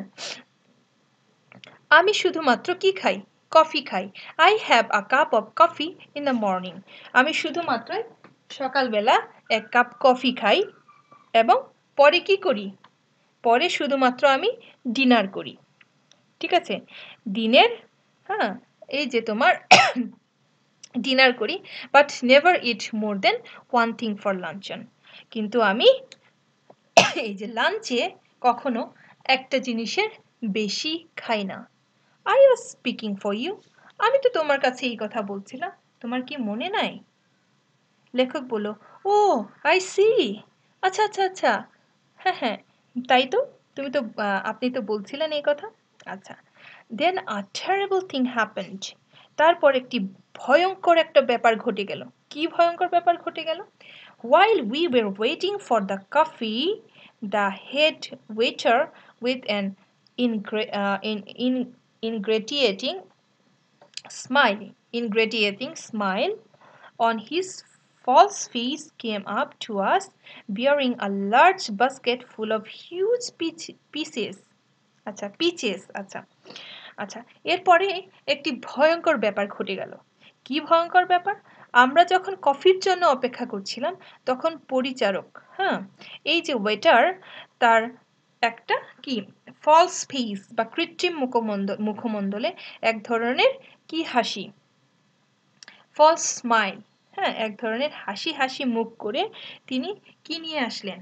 [SPEAKER 1] আমি শুধুমাত্র কি খাই কফি খাই I have a cup of coffee in the morning আমি শুধুমাত্র সকালবেলা এক কাপ কফি খাই এবং পরে কি করি পরে শুধুমাত্র আমি ডিনার করি ঠিক আছে দিনের হ্যাঁ এই যে তোমার ডিনার করি but never eat more than one thing for luncheon কিন্তু আমি এই যে লাঞ্চে কখনো একটা জিনিসের বেশি খাই না I was speaking for you আমি তো তোমার কাছে এই কথা বলছিলাম তোমার কি মনে নাই লেখক বলল ও আই সি আচ্ছা আচ্ছা আচ্ছা হ্যাঁ হ্যাঁ তাই তো তুমি তো আপনি তো বলছিলেন এই কথা আচ্ছা then a terrible thing happened তারপর একটি ভয়ঙ্কর একটা ব্যাপার ঘটে গেল কি ভয়ঙ্কর ব্যাপার ঘটে গেল while we were waiting for the coffee the head waiter with an ingre- uh, in, in, ingratiating smile ingratiating smile on his false face came up to us bearing a large basket full of huge peach- pieces আচ্ছা পিচেস আচ্ছা আচ্ছা এরপরে একটি ভয়ঙ্কর ব্যাপার ঘটে গেল কি ভয়ঙ্কর ব্যাপার আমরা যখন কফির জন্য অপেক্ষা করছিলাম তখন পরিচারক হ্যাঁ এই যে ওয়েটার তার একটা কি ফলস ফেস বা কৃত্রিম মুখমণ্ডল মুখমণ্ডলে এক ধরনের কি হাসি ফলস স্মাইল হ্যাঁ এক ধরনের হাসি হাসি মুখ করে তিনি কি নিয়ে আসলেন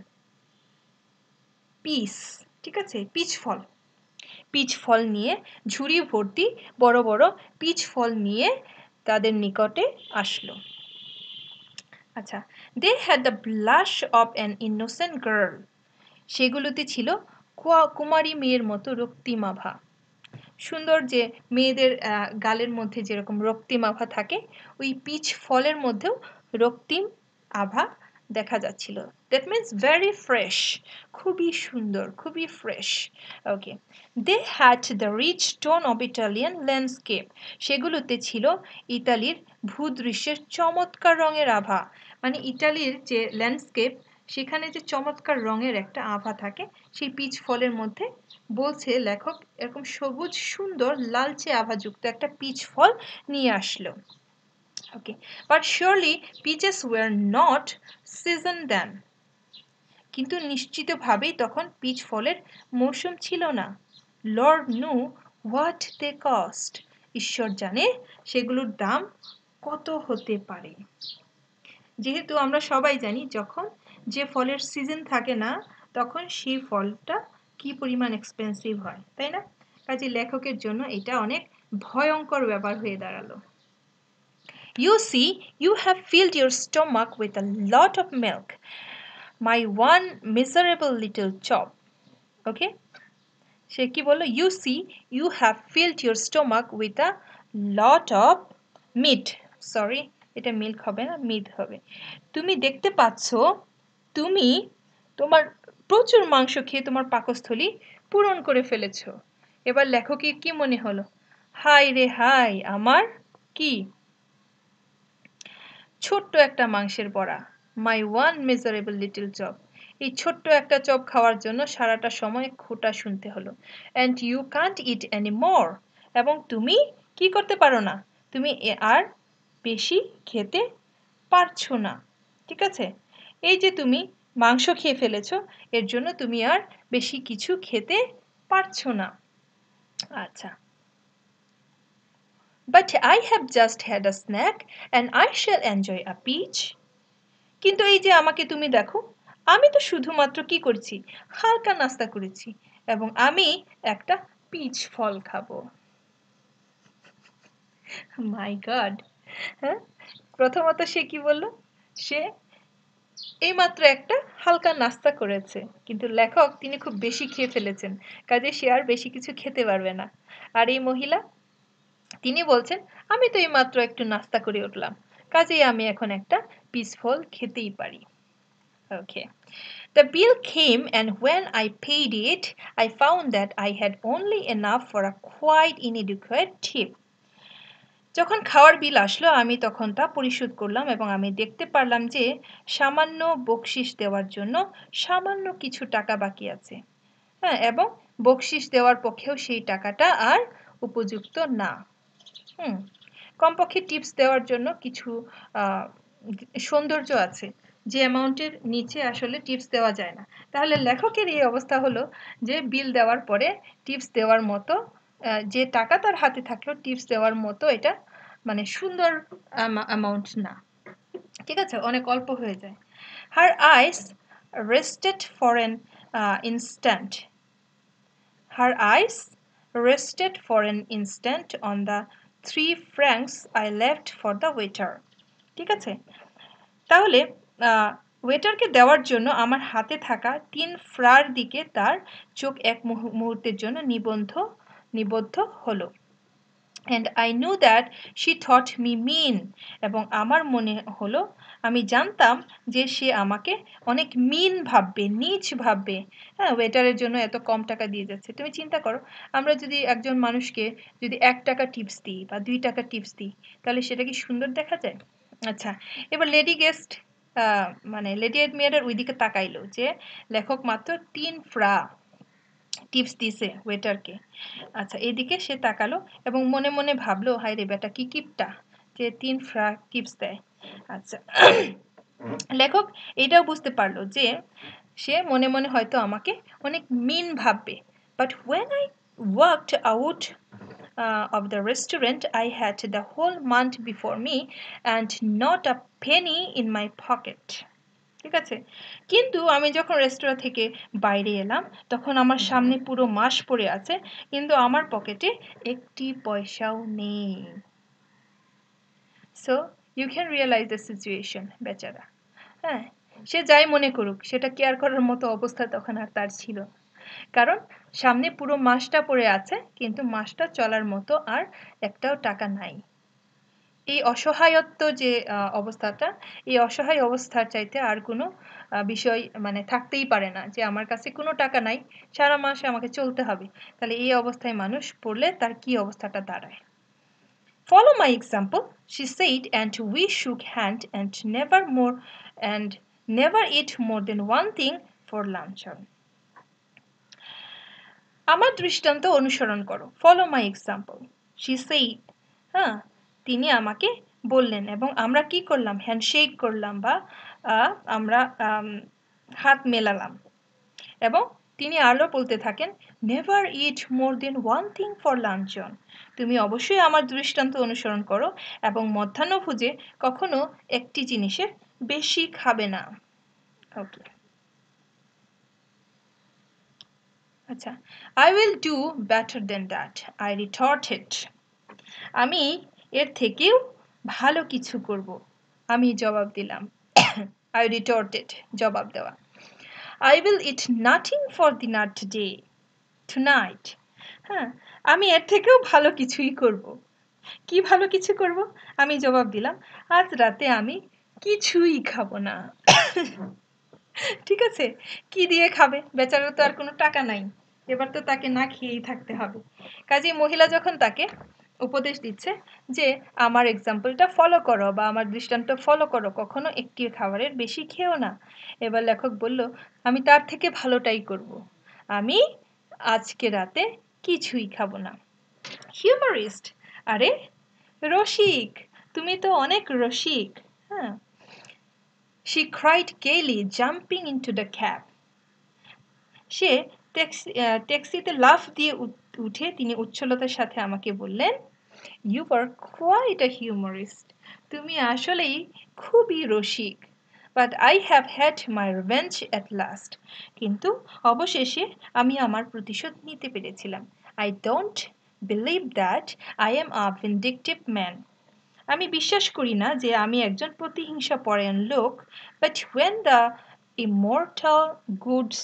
[SPEAKER 1] পিস ঠিক আছে পিচ ফল পিচ ফল নিয়ে ঝুড়ি ভর্তি বড় বড় পিচ ফল নিয়ে তাদের নিকটে আসলো আচ্ছা they had the blush of an innocent girl সেগুলোতে ছিল কুমারী মেয়ের মতো রক্তিমাভা সুন্দর যে মেয়েদের গালের মধ্যে যেরকম রক্তিম আভা থাকে ওই পিচ ফলের মধ্যেও রক্তিম আভা দেখা যাচ্ছিল দ্যাট মিন্স ভেরি ফ্রেশ খুবই সুন্দর খুবই fresh okay they had the rich tone of Italian landscape সেগুলোতে ছিল ইতালির ভূদৃশ্যের চমৎকার রঙের আভা মানে ইতালির যে ল্যান্ডস্কেপ সেখানে যে চমৎকার রঙের একটা আভা থাকে সেই পিচ ফলের মধ্যে বলছে লেখক এরকম সবুজ সুন্দর লালচে আভাযুক্ত একটা পিচ ফল নিয়ে আসলো okay but surely peaches were not season then কিন্তু নিশ্চিতভাবেই তখন পিচ ফলের মৌসুম ছিল না lord knows what they cost ঈশ্বর জানে সেগুলোর দাম কত হতে পারে যেহেতু আমরা সবাই জানি যখন যে ফলের সিজন থাকে না তখন সেই ফলটা কি পরিমাণ এক্সপেন্সিভ হয় তাই না কাজে লেখকের জন্য এটা অনেক ভয়ঙ্কর ব্যাপার হয়ে দাঁড়ালো You see, you have filled your stomach with a lot of milk. My one miserable little chop. Okay? সে কি বললো You see, you have filled your stomach with a lot of meat. Sorry, এটা মিল্ক হবে না মিট হবে তুমি দেখতে পাচ্ছ তুমি তোমার প্রচুর মাংস খেয়ে তোমার পাকস্থলী পূরণ করে ফেলেছো এবার লেখকের কি মনে হলো হাই রে হাই আমার কি ছোট্ট একটা মাংসের বড়া my one miserable little chop এই ছোট্ট একটা চপ খাওয়ার জন্য সারাটা সময় খোঁটা শুনতে হলো and you can't eat any more এবং তুমি কি করতে পারো না তুমি আর বেশি খেতে পারছো না ঠিক আছে এই যে তুমি মাংস খেয়ে ফেলেছো এর জন্য তুমি আর বেশি কিছু খেতে পারছো না আচ্ছা But I have just had a snack and I shall enjoy a peach. কিন্তু এই যে আমাকে তুমি দেখো আমি তো শুধুমাত্র কি করছি হালকা নাস্তা করেছি এবং আমি একটা পিচ ফল খাবো মাই গড হ্যাঁ প্রথমত সে কি বলল সে এইমাত্র একটা হালকা নাস্তা করেছে কিন্তু লেখক তিনি খুব বেশি খেয়ে ফেলেছেন কাজে সে আর বেশি কিছু খেতে পারবে না আর এই মহিলা তিনি বলছেন আমি তো এইমাত্র একটু নাস্তা করে উঠলাম কাজেই আমি এখন একটা পিচ ফল খেতেই পারি Okay. The bill came and when I paid it, I found that I had only enough for a quite inadequate tip. যখন খাওয়ার বিল আসলো আমি তখন তা পরিশোধ করলাম এবং আমি দেখতে পারলাম যে সামান্য বকশিশ দেওয়ার জন্য সামান্য কিছু টাকা বাকি আছে হ্যাঁ এবং বকশিশ দেওয়ার পক্ষেও সেই টাকাটা আর উপযুক্ত না হুম কমপক্ষে টিপস দেওয়ার জন্য কিছু সৌন্দর্য আছে যে অ্যামাউন্টের নিচে আসলে টিপস দেওয়া যায় না তাহলে লেখকের এই অবস্থা হলো যে বিল দেওয়ার পরে টিপস দেওয়ার মতো যে টাকা তার হাতে থাকলেও টিপস দেওয়ার মতো এটা মানে সুন্দর অ্যামাউন্ট না ঠিক আছে অনেক অল্প হয়ে যায় her eyes rested for an instant her eyes rested for an instant on the three francs I left for the waiter ঠিক আছে তাহলে ওয়েটারকে দেওয়ার জন্য আমার হাতে থাকা তিন ফ্রার দিকে তার চোখ এক মুহূর্তের জন্য নিবন্ধ নিবদ্ধ হলো and I knew that she thought me mean এবং আমার মনে হলো আমি জানতাম যে সে আমাকে অনেক মিন ভাববে নীচ ভাববে হ্যাঁ ওয়েটারের জন্য এত কম টাকা দিয়ে যাচ্ছে তুমি চিন্তা করো আমরা যদি একজন মানুষকে যদি এক টাকা টিপস দিই বা দুই টাকা টিপস দিই তাহলে সেটা কি সুন্দর দেখা যায় আচ্ছা এবার লেডি গেস্ট মানে লেডি অ্যাডমিরার ওইদিকে তাকাইলো যে লেখক মাত্র তিন ফ্রা টিপস দিছে ওয়েটারকে আচ্ছা এদিকে সে তাকালো এবং মনে মনে ভাবলো হায় রে বেটা কি কিপটা যে তিন ফ্রা টিপস দেয় আচ্ছা লেখক এটাও বুঝতে পারলো যে সে মনে মনে হয়তো আমাকে অনেক মিন ভাববে but when I walked out uh, of the restaurant I had the whole month before me and not a penny in my pocket ঠিক আছে কিন্তু আমি যখন রেস্তোরাঁ থেকে বাইরে এলাম তখন আমার সামনে পুরো মাস পড়ে আছে কিন্তু আমার পকেটে একটি পয়সাও নেই so you can realize the situation বেচারা হ্যাঁ সে যাই মনে করুক সেটা কেয়ার করার মতো অবস্থা তখন আর তার ছিল কারণ সামনে পুরো মাসটা পড়ে আছে কিন্তু মাসটা চলার মতো আর একটাও টাকা নাই এই অসহায়ত্ব যে অবস্থাটা এই অসহায় অবস্থার চাইতে আর কোনো বিষয় মানে থাকতেই পারে না যে আমার কাছে কোনো টাকা নাই সারা মাস আমাকে চলতে হবে তাহলে এই অবস্থায় মানুষ পড়লে তার কি অবস্থাটা দাঁড়ায় Follow my example, she said, and we shook hands and never more and never ate more than one thing for luncheon. আমার দৃষ্টান্ত অনুসরণ করো follow my example she said হ্যাঁ তিনি আমাকে বললেন এবং আমরা কি করলাম হ্যান্ডশেক করলাম বা আমরা হাত মেলালাম এবং তিনি আরো বলতে থাকেন never eat more than one thing for luncheon তুমি অবশ্যই আমার দৃষ্টান্ত অনুসরণ করো এবং মধ্যাহ্নভোজে কখনো একটি জিনিসের বেশি খাবে না ওকে আচ্ছা I will do better than that I retorted আমি এর থেকেও ভালো কিছু করব আমি জবাব দিলাম I retorted জবাব দেওয়া I will eat nothing for dinner today tonight হ্যাঁ আমি এর থেকেও ভালো কিছুই করব কি ভালো কিছু করব আমি জবাব দিলাম আজ রাতে আমি কিছুই খাবো না ঠিক আছে কি দিয়ে খাবে বেচারা তো আর কোনো টাকা নাই এবার তো তাকে না খেয়েই থাকতে হবে কাজেই মহিলা যখন তাকে উপদেশ দিচ্ছে যে আমার এক্সাম্পলটা ফলো করো বা আমার দৃষ্টান্ত ফলো করো কখনো একটি খাবারের বেশি খেও না এবার লেখক বলল আমি তার থেকে ভালোটাই করব আমি আজকে রাতে কিছুই খাবো না হিউমারিস্ট আরে রসিক তুমি তো অনেক রসিক হ্যাঁ she cried gaily jumping into the cab সে ট্যাক্সি ট্যাক্সিতে লাফ দিয়ে উঠে তিনি উচ্ছলতার সাথে আমাকে বললেন You are quite a humorist. তুমি আসলেই খুবই রসিক But I have had my revenge at last. কিন্তু অবশেষে আমি আমার প্রতিশোধ নিতে পেরেছিলাম I don't believe that I am a vindictive man. আমি বিশ্বাস করি না যে আমি একজন প্রতিহিংসা পরায়ণ লোক But when the immortal goods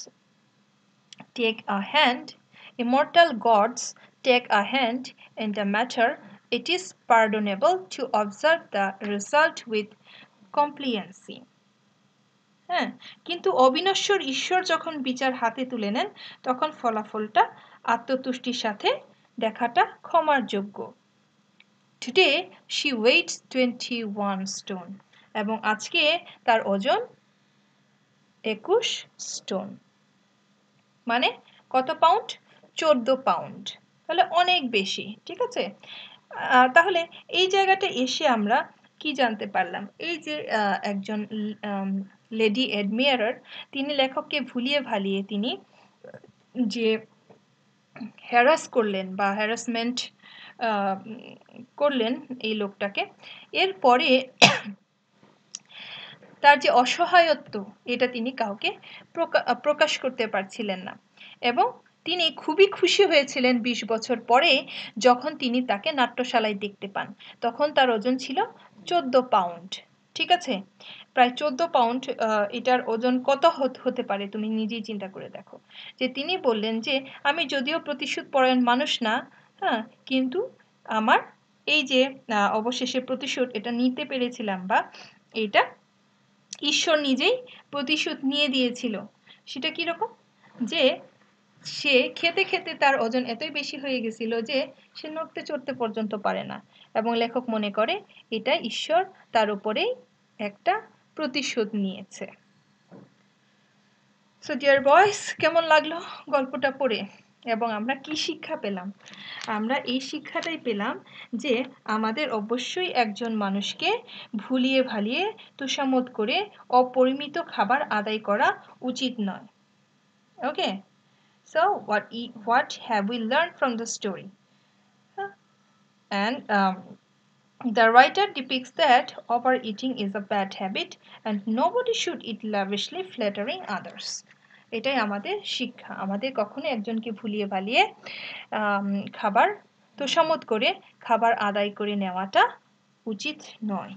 [SPEAKER 1] take a hand, immortal gods take a hand in the matter, it is pardonable to observe the result with compliancy. হ্যাঁ কিন্তু অবিনশ্বর ঈশ্বর যখন বিচার হাতে তুলে নেন তখন ফলাফলটা আত্মতুষ্টির সাথে দেখাটা ক্ষমার যোগ্য Today she weighs twenty-one stone এবং আজকে তার ওজন একুশ স্টোন মানে কত পাউন্ড চোদ্দ পাউন্ড তাহলে অনেক বেশি ঠিক আছে তাহলে এই জায়গাটা এসে আমরা কি জানতে পারলাম এই যে একজন লেডি অ্যাডমিয়ারার তিনি লেখককে ভুলিয়ে ভালিয়ে তিনি যে হ্যারাস করলেন বা হ্যারাসমেন্ট করলেন এই লোকটাকে এরপরে তার যে অসহায়ত্ব এটা তিনি কাউকে প্রকাশ করতে পারছিলেন না এবং তিনি খুবই খুশি হয়েছিলেন বিশ বছর পরে যখন তিনি তাকে নাট্যশালায় দেখতে পান তখন তার ওজন ছিল চোদ্দ পাউন্ড ঠিক আছে প্রায় চোদ্দ পাউন্ড এটার ওজন কত হতে পারে তুমি নিজেই চিন্তা করে দেখো যে তিনি বললেন যে আমি যদিও প্রতিশোধ পরায়ণ মানুষ না হ্যাঁ কিন্তু আমার এই যে অবশেষে প্রতিশোধ এটা নিতে পেরেছিলাম বা এটা ঈশ্বর নিজেই প্রতিশোধ নিয়ে দিয়েছিল সেটা কি রকম যে সে খেতে খেতে তার ওজন এতই বেশি হয়ে গেছিল যে সে নড়তে চড়তে পর্যন্ত পারে না এবং লেখক মনে করে এটা ঈশ্বর তার উপরেই একটা প্রতিশোধ নিয়েছে সো ডিয়ার বয়স কেমন লাগলো গল্পটা পড়ে এবং আমরা কি শিক্ষা পেলাম? আমরা এই শিক্ষাটাই পেলাম যে আমাদের অবশ্যই একজন মানুষকে ভুলিয়ে ভালিয়ে তোষামোদ করে অপরিমিত খাবার আদায় করা উচিত নয়। Okay, so what e- what have we learned from the story? Huh? And um, the writer depicts that overeating is a bad habit and nobody should eat lavishly, flattering others. এটাই আমাদের শিক্ষা। আমাদের কখনো একজনকে ভুলিয়ে ভালিয়ে আম, খাবার তোষামোদ করে খাবার আদায় করে নেওয়াটা উচিত নয়।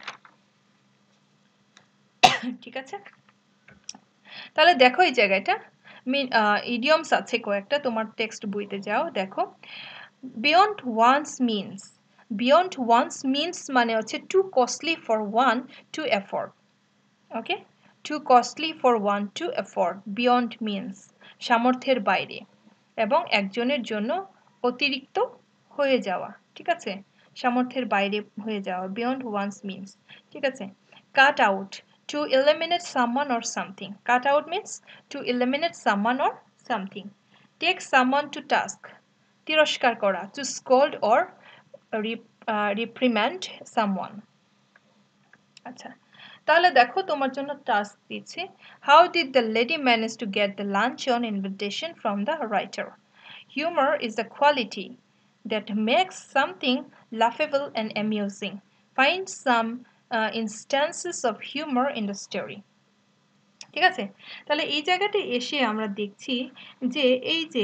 [SPEAKER 1] ঠিক আছে, তাহলে দেখো এই জায়গাটা ইডিয়মস আছে কয়েকটা, তোমার টেক্সট বইতে যাও দেখো। Beyond one's means, beyond one's means মানে হচ্ছে too costly for one to afford. Okay, too costly for one to afford, beyond means সামর্থ্যের বাইরে এবং একজনের জন্য অতিরিক্ত হয়ে যাওয়া। ঠিক আছে, সামর্থ্যের বাইরে হয়ে যাওয়া, বিয়ন্ড ওয়ান্স মিনস। ঠিক আছে, cut out, to eliminate someone or something. Cut out means to eliminate someone or something. Take someone to task, তিরস্কার করা, to scold or rep- uh, reprimand someone. আচ্ছা, তাহলে দেখো তোমার জন্য টাস্ক দিচ্ছি। How did the lady manage to get the luncheon invitation from the writer? Humor is the quality that makes something laughable and amusing. Find some uh, instances of humor in the story. ঠিক আছে, তাহলে এই জায়গাতে এসে আমরা দেখছি যে এই যে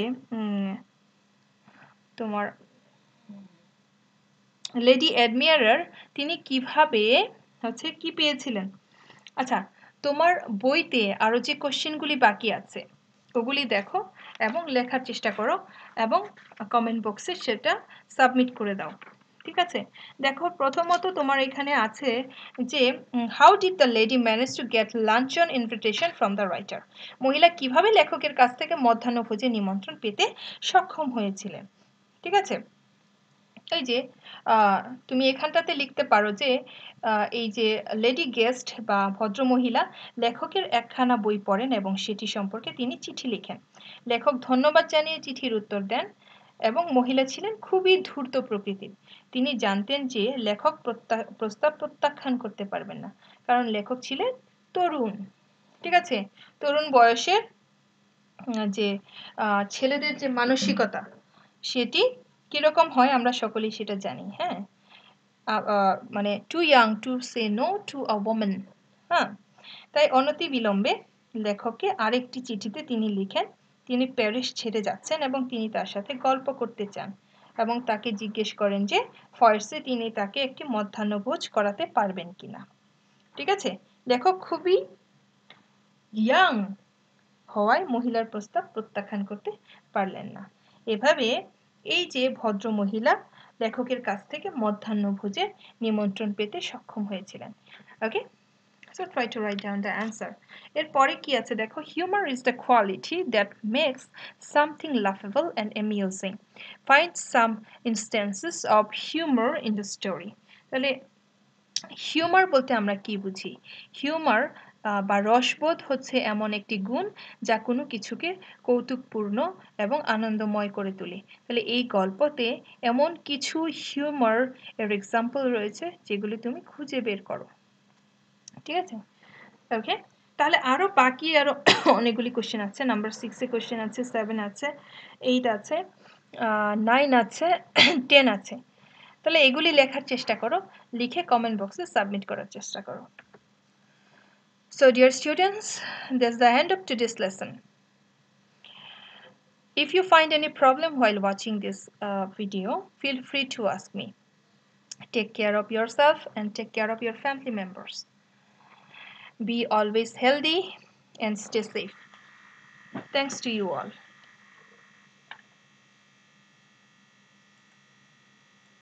[SPEAKER 1] তোমার লেডি অ্যাডমিয়ারার তিনি কিভাবে হচ্ছে কি পেয়েছিলেন। আচ্ছা, তোমার বইতে আরো যে কোশ্চেনগুলি বাকি আছে ওগুলি দেখো এবং লেখার চেষ্টা করো এবং কমেন্ট বক্সে সেটা সাবমিট করে দাও। ঠিক আছে, দেখো প্রথমত তোমার এখানে আছে যে how did the lady manage to get luncheon invitation from the writer, মহিলা কিভাবে লেখকের কাছ থেকে মধ্যাহ্নভোজে নিমন্ত্রণ পেতে সক্ষম হয়েছিলেন। ঠিক আছে, এই যে তুমি এখানটাতে লিখতে পারো যে এই যে লেডি গেস্ট বা ভদ্রমহিলা লেখকের একখানা বই পড়েন এবং সেটি সম্পর্কে তিনি চিঠি লিখেন। লেখক ধন্যবাদ জানিয়ে চিঠির উত্তর দেন এবং মহিলা ছিলেন খুবই ধূর্ত প্রকৃতির। তিনি জানতেন যে লেখক প্রস্তাব প্রত্যাখ্যান করতে পারবেন না, কারণ লেখক ছিলেন তরুণ। ঠিক আছে, তরুণ বয়সের যে ছেলেদের যে মানসিকতা সেটি কিরকম হয় আমরা সকলেই সেটা জানি। হ্যাঁ, মানে too young to say no to a woman. হ্যাঁ, তাই অনতি বিলম্বে লেখককে আরেকটি চিঠিতে তিনি লিখেন তিনি প্যারিস ছেড়ে যাচ্ছেন এবং তিনি তার সাথে গল্প করতে চান এবং তাকে জিজ্ঞেস করেন যে ফয়ের্সে তিনি তাকে একটি মধ্যাহ্নভোজ করাতে পারবেন কিনা। ঠিক আছে, লেখক খুবই ইয়াং হওয়ায় মহিলার প্রস্তাব প্রত্যাখ্যান করতে পারলেন না। এভাবে এই যে ভদ্র মহিলা লেখকের কাছ থেকে মধ্যাহ্নভোজের নিমন্ত্রণ পেতে সক্ষম হয়েছিলেন। ওকে, so try to write down the answer. এরপরে কি আছে দেখো, humor is the quality that makes something laughable and amusing. Find some instances of humor in the story. তাহলে হিউমার বলতে আমরা কি বুঝি? হিউমার বা রসবোধ হচ্ছে এমন একটি গুণ যা কোনো কিছুকে কৌতুকপূর্ণ এবং আনন্দময় করে তোলে। তাহলে এই গল্পতে এমন কিছু হিউমার এর এক্সাম্পল রয়েছে যেগুলি তুমি খুঁজে বের করো। ঠিক আছে, ওকে, তাহলে আরো বাকি আরো অনেকগুলি কোশ্চেন আছে। নাম্বার সিক্সে কোশ্চেন আছে, সেভেন আছে, এইট আছে, নাইন আছে, টেন আছে। তাহলে এগুলি লেখার চেষ্টা করো, লিখে কমেন্ট বক্সে সাবমিট করার চেষ্টা করো। So dear students, that's the end of today's lesson. If you find any problem while watching this uh, video, feel free to ask me. Take care of yourself and take care of your family members. Be always healthy and stay safe. Thanks to you all.